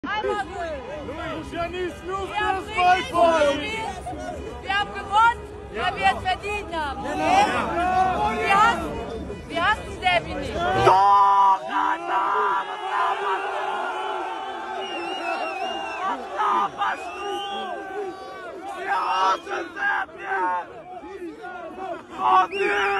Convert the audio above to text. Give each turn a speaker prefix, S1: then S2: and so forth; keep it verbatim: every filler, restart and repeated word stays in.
S1: Luis, Janis, los, das Ballball!
S2: Wir haben gewonnen, weil wir es verdient haben. Okay? Wir hassen, wir hassen Derby nicht.
S1: Doch, Anna! Was laberst du? Wir hassen Serbien! Oh, nee!